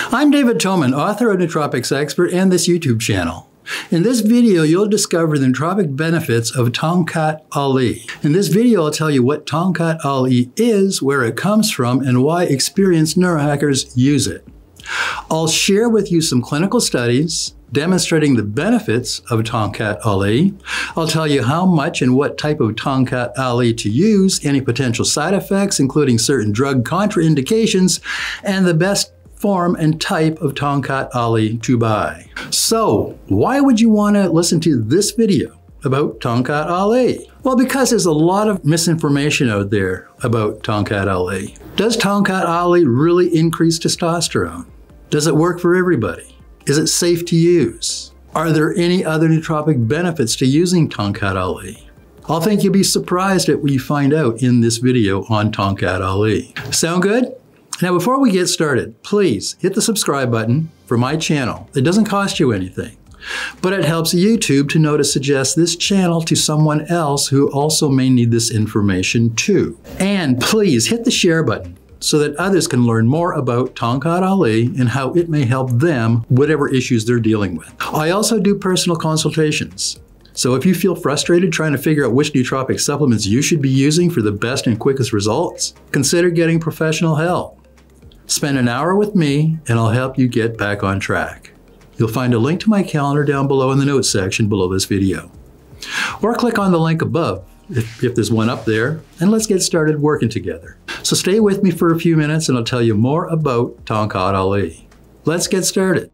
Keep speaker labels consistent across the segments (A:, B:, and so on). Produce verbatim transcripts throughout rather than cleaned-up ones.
A: I'm David Toman, author of Nootropics Expert and this YouTube channel. In this video, you'll discover the nootropic benefits of Tongkat Ali. In this video, I'll tell you what Tongkat Ali is, where it comes from, and why experienced neurohackers use it. I'll share with you some clinical studies demonstrating the benefits of Tongkat Ali. I'll tell you how much and what type of Tongkat Ali to use, any potential side effects, including certain drug contraindications, and the best form and type of Tongkat Ali to buy. So, why would you want to listen to this video about Tongkat Ali? Well, because there's a lot of misinformation out there about Tongkat Ali. Does Tongkat Ali really increase testosterone? Does it work for everybody? Is it safe to use? Are there any other nootropic benefits to using Tongkat Ali? I'll think you'll be surprised at what you find out in this video on Tongkat Ali. Sound good? Now, before we get started, please hit the subscribe button for my channel. It doesn't cost you anything, but it helps YouTube to know to suggest this channel to someone else who also may need this information too. And please hit the share button so that others can learn more about Tongkat Ali and how it may help them, whatever issues they're dealing with. I also do personal consultations. So if you feel frustrated trying to figure out which nootropic supplements you should be using for the best and quickest results, consider getting professional help. Spend an hour with me and I'll help you get back on track. You'll find a link to my calendar down below in the notes section below this video. Or click on the link above if, if there's one up there, and let's get started working together. So stay with me for a few minutes and I'll tell you more about Tongkat Ali. Let's get started.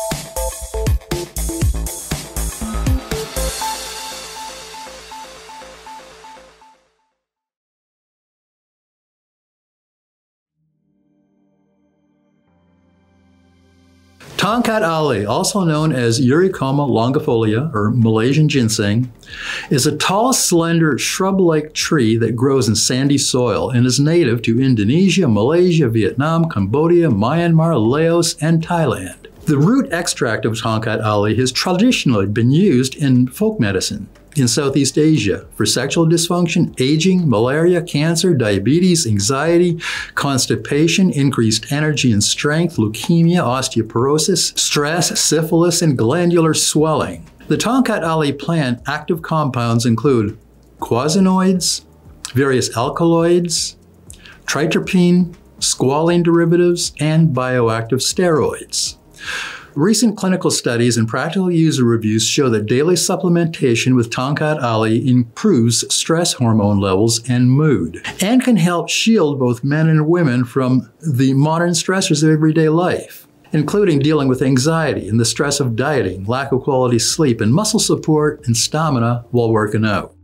A: Tongkat Ali, also known as Eurycoma longifolia or Malaysian ginseng, is a tall, slender, shrub-like tree that grows in sandy soil and is native to Indonesia, Malaysia, Vietnam, Cambodia, Myanmar, Laos, and Thailand. The root extract of Tongkat Ali has traditionally been used in folk medicine in Southeast Asia for sexual dysfunction, aging, malaria, cancer, diabetes, anxiety, constipation, increased energy and strength, leukemia, osteoporosis, stress, syphilis, and glandular swelling. The Tongkat Ali plant active compounds include quasinoids, various alkaloids, tritterpene, squalene derivatives, and bioactive steroids. Recent clinical studies and practical user reviews show that daily supplementation with Tongkat Ali improves stress hormone levels and mood, and can help shield both men and women from the modern stressors of everyday life, including dealing with anxiety and the stress of dieting, lack of quality sleep, and muscle support and stamina while working out.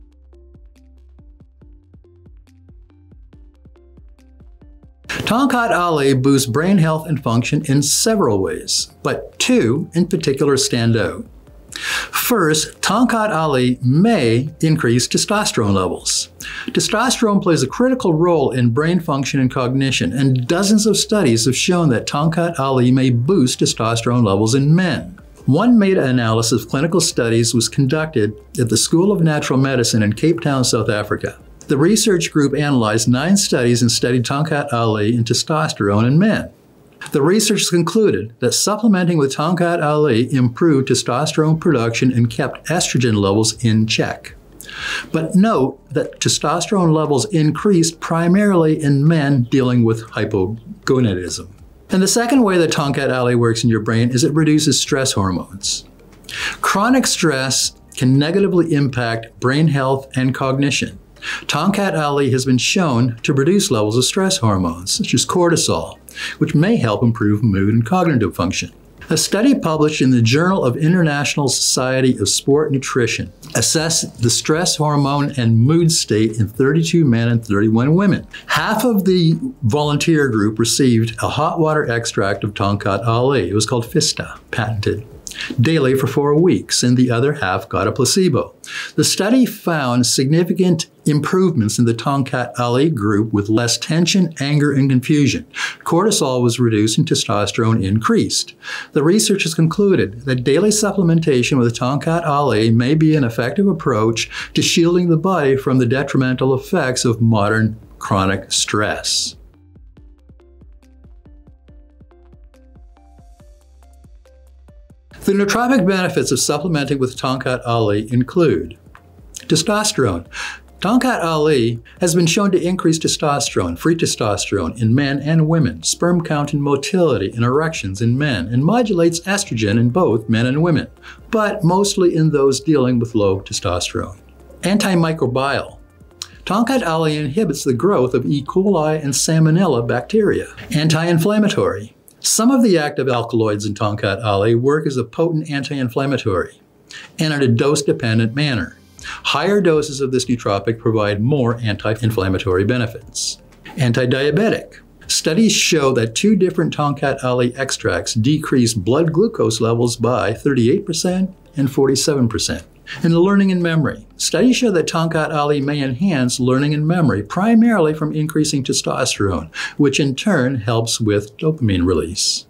A: Tongkat Ali boosts brain health and function in several ways, but two in particular stand out. First, Tongkat Ali may increase testosterone levels. Testosterone plays a critical role in brain function and cognition, and dozens of studies have shown that Tongkat Ali may boost testosterone levels in men. One meta-analysis of clinical studies was conducted at the School of Natural Medicine in Cape Town, South Africa. The research group analyzed nine studies and studied Tongkat Ali and testosterone in men. The research concluded that supplementing with Tongkat Ali improved testosterone production and kept estrogen levels in check. But note that testosterone levels increased primarily in men dealing with hypogonadism. And the second way that Tongkat Ali works in your brain is it reduces stress hormones. Chronic stress can negatively impact brain health and cognition. Tongkat Ali has been shown to reduce levels of stress hormones, such as cortisol, which may help improve mood and cognitive function. A study published in the Journal of International Society of Sport Nutrition assessed the stress hormone and mood state in thirty-two men and thirty-one women. Half of the volunteer group received a hot water extract of Tongkat Ali. It was called Fista, patented, daily for four weeks, and the other half got a placebo. The study found significant improvements in the Tongkat Ali group with less tension, anger, and confusion. Cortisol was reduced and testosterone increased. The researchers concluded that daily supplementation with Tongkat Ali may be an effective approach to shielding the body from the detrimental effects of modern chronic stress. The nootropic benefits of supplementing with Tongkat Ali include testosterone. Tongkat Ali has been shown to increase testosterone, free testosterone, in men and women, sperm count and motility and erections in men, and modulates estrogen in both men and women, but mostly in those dealing with low testosterone. Antimicrobial. Tongkat Ali inhibits the growth of E. coli and Salmonella bacteria. Anti-inflammatory. Some of the active alkaloids in Tongkat Ali work as a potent anti-inflammatory and in a dose-dependent manner. Higher doses of this nootropic provide more anti-inflammatory benefits. Anti-diabetic. Studies show that two different Tongkat Ali extracts decrease blood glucose levels by thirty-eight percent and forty-seven percent. And learning and memory. Studies show that Tongkat Ali may enhance learning and memory primarily from increasing testosterone, which in turn helps with dopamine release.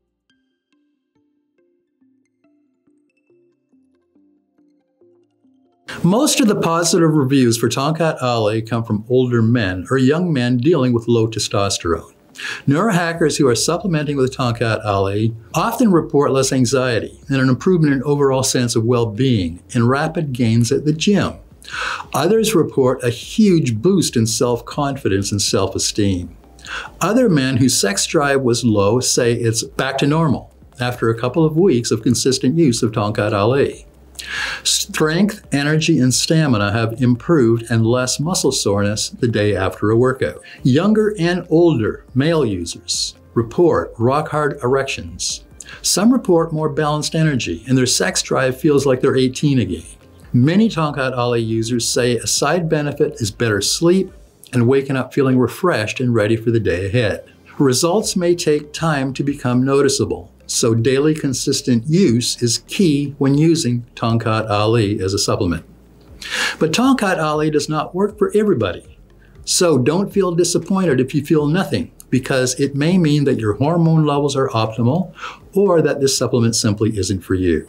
A: Most of the positive reviews for Tongkat Ali come from older men or young men dealing with low testosterone. Neurohackers who are supplementing with Tongkat Ali often report less anxiety and an improvement in overall sense of well-being and rapid gains at the gym. Others report a huge boost in self-confidence and self-esteem. Other men whose sex drive was low say it's back to normal after a couple of weeks of consistent use of Tongkat Ali. Strength, energy, and stamina have improved and less muscle soreness the day after a workout. Younger and older male users report rock-hard erections. Some report more balanced energy, and their sex drive feels like they're eighteen again. Many Tongkat Ali users say a side benefit is better sleep and waking up feeling refreshed and ready for the day ahead. Results may take time to become noticeable, so daily consistent use is key when using Tongkat Ali as a supplement. But Tongkat Ali does not work for everybody, so don't feel disappointed if you feel nothing, because it may mean that your hormone levels are optimal or that this supplement simply isn't for you.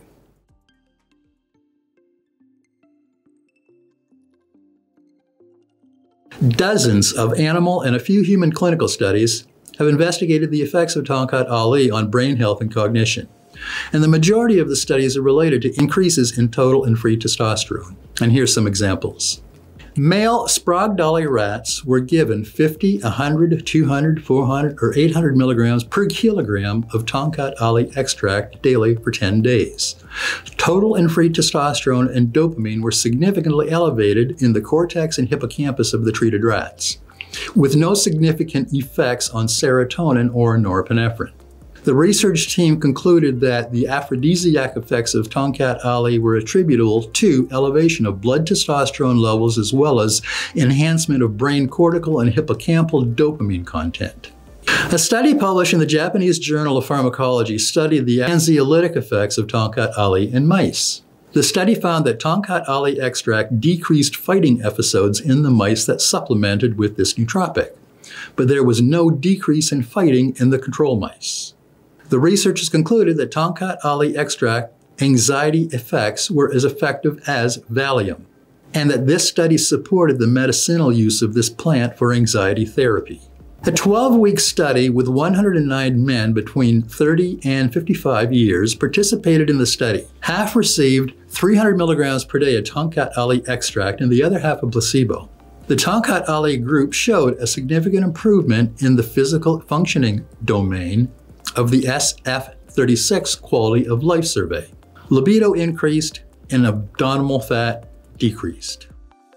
A: Dozens of animal and a few human clinical studies have investigated the effects of Tongkat Ali on brain health and cognition. And the majority of the studies are related to increases in total and free testosterone. And here's some examples. Male Sprague Dawley rats were given fifty, one hundred, two hundred, four hundred, or eight hundred milligrams per kilogram of Tongkat Ali extract daily for ten days. Total and free testosterone and dopamine were significantly elevated in the cortex and hippocampus of the treated rats, with no significant effects on serotonin or norepinephrine. The research team concluded that the aphrodisiac effects of Tongkat Ali were attributable to elevation of blood testosterone levels as well as enhancement of brain cortical and hippocampal dopamine content. A study published in the Japanese Journal of Pharmacology studied the anxiolytic effects of Tongkat Ali in mice. The study found that Tongkat Ali extract decreased fighting episodes in the mice that supplemented with this nootropic, but there was no decrease in fighting in the control mice. The researchers concluded that Tongkat Ali extract anxiety effects were as effective as Valium, and that this study supported the medicinal use of this plant for anxiety therapy. A twelve-week study with one hundred nine men between thirty and fifty-five years participated in the study. Half received three hundred milligrams per day of Tongkat Ali extract and the other half a placebo. The Tongkat Ali group showed a significant improvement in the physical functioning domain of the S F thirty-six quality of life survey. Libido increased and abdominal fat decreased.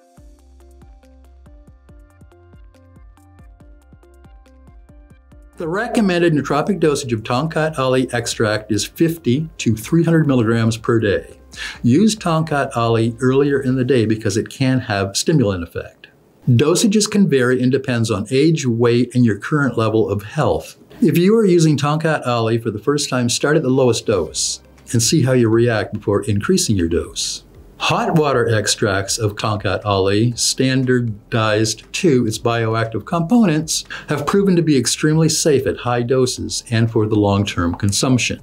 A: The recommended nootropic dosage of Tongkat Ali extract is fifty to three hundred milligrams per day. Use Tongkat Ali earlier in the day because it can have stimulant effect. Dosages can vary and depends on age, weight, and your current level of health. If you are using Tongkat Ali for the first time, start at the lowest dose and see how you react before increasing your dose. Hot water extracts of Tongkat Ali, standardized to its bioactive components, have proven to be extremely safe at high doses and for the long-term consumption.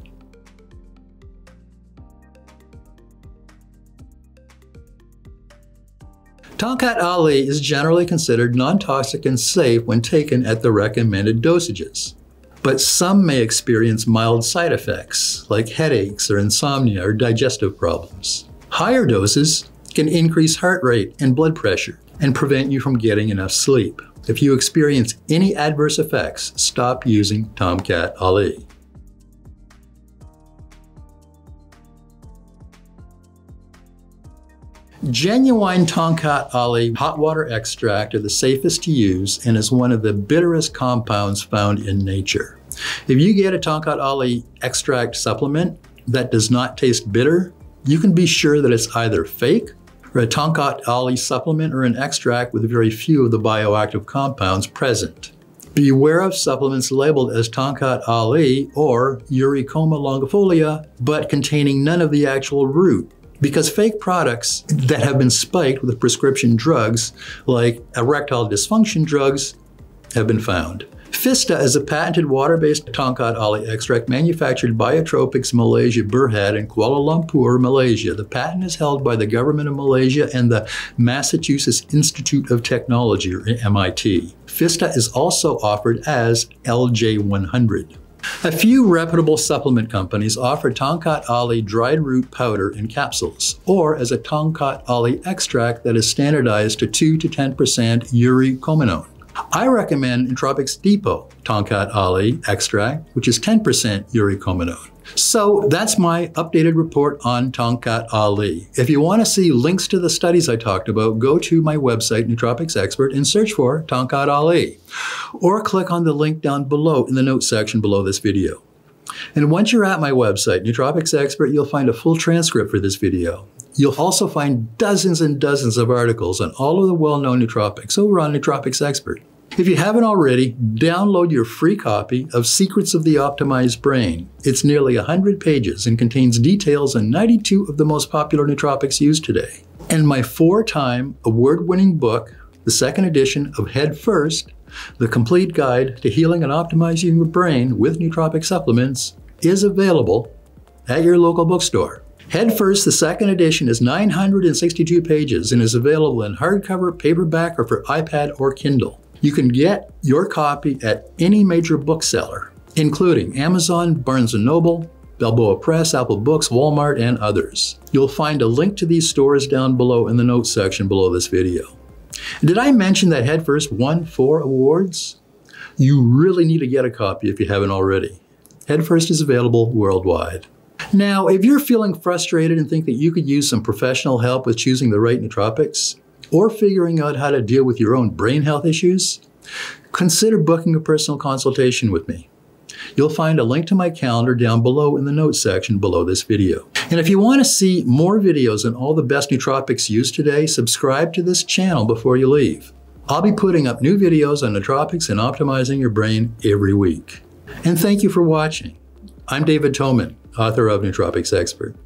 A: Tongkat Ali is generally considered non-toxic and safe when taken at the recommended dosages. but some may experience mild side effects like headaches or insomnia or digestive problems. Higher doses can increase heart rate and blood pressure and prevent you from getting enough sleep. If you experience any adverse effects, stop using Tongkat Ali. Genuine Tongkat Ali hot water extract are the safest to use and is one of the bitterest compounds found in nature. If you get a Tongkat Ali extract supplement that does not taste bitter, you can be sure that it's either fake or a Tongkat Ali supplement or an extract with very few of the bioactive compounds present. Beware of supplements labeled as Tongkat Ali or Eurycoma longifolia, but containing none of the actual root. Because fake products that have been spiked with prescription drugs, like erectile dysfunction drugs, have been found. Fista is a patented water-based Tongkat Ali extract manufactured by Nootropics Malaysia Berhad in Kuala Lumpur, Malaysia. The patent is held by the government of Malaysia and the Massachusetts Institute of Technology, or M I T. Fista is also offered as L J one hundred. A few reputable supplement companies offer Tongkat Ali dried root powder in capsules, or as a Tongkat Ali extract that is standardized to two to ten percent eurycominone. I recommend Nootropics Depot Tongkat Ali extract, which is ten percent eurycominone. So that's my updated report on Tongkat Ali. If you want to see links to the studies I talked about, go to my website, Nootropics Expert, and search for Tongkat Ali. Or click on the link down below in the notes section below this video. And once you're at my website, Nootropics Expert, you'll find a full transcript for this video. You'll also find dozens and dozens of articles on all of the well-known nootropics over on Nootropics Expert. If you haven't already, download your free copy of Secrets of the Optimized Brain. It's nearly one hundred pages and contains details on ninety-two of the most popular nootropics used today. And my four-time award-winning book, the second edition of Head First, The Complete Guide to Healing and Optimizing Your Brain with Nootropic Supplements, is available at your local bookstore. Head First, the second edition, is nine hundred sixty-two pages and is available in hardcover, paperback, or for iPad or Kindle. You can get your copy at any major bookseller, including Amazon, Barnes and Noble, Balboa Press, Apple Books, Walmart, and others. You'll find a link to these stores down below in the notes section below this video. Did I mention that Head First won four awards? You really need to get a copy if you haven't already. Head First is available worldwide. Now, if you're feeling frustrated and think that you could use some professional help with choosing the right nootropics, or figuring out how to deal with your own brain health issues, consider booking a personal consultation with me. You'll find a link to my calendar down below in the notes section below this video. And if you want to see more videos on all the best nootropics used today, subscribe to this channel before you leave. I'll be putting up new videos on nootropics and optimizing your brain every week. And thank you for watching. I'm David Toman, author of Nootropics Expert.